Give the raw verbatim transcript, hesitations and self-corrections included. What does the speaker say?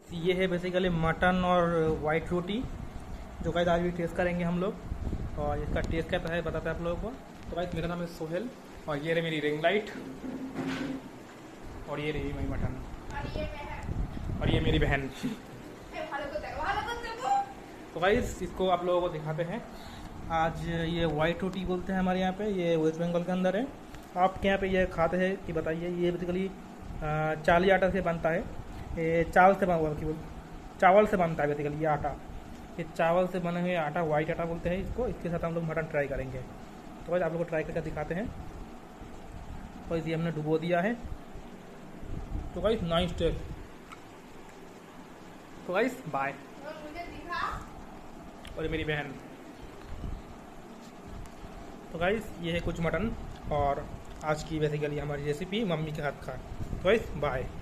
ये है basically mutton और वाइट रोटी, जो गाइस आज भी टेस्ट करेंगे हम लोग। और इसका टेस्ट कैसा है बताते हैं आप लोगों को। तो गाइस मेरा नाम है सोहेल और ये रही मेरी रिंग लाइट और ये रही मेरी मटन और ये मेरी बहन। तो गाइस इसको आप लोगों को दिखाते हैं। आज ये वाइट रोटी बोलते हैं हमारे यहाँ पे, ये वेस्ट बंगाल के अंदर है। आपके यहाँ पे ये खाते हैं कि बताइए। ये बेसिकली चाली आटा से बनता है, ये चावल से बना की चावल से बनता है बेसिकली ये आटा। ये चावल से बने हुए आटा, वाइट आटा बोलते हैं इसको। इसके साथ हम लोग मटन ट्राई करेंगे। तो भाई आप लोग को ट्राई करके दिखाते हैं। और इसे हमने डुबो दिया है। तो गाइस नाइस टेस्ट। तो गाइस बाय। और ये मेरी बहन। तो गाइस ये है कुछ मटन और आज की बेसिकली हमारी रेसिपी मम्मी के हाथ का। तो गाइस बाय।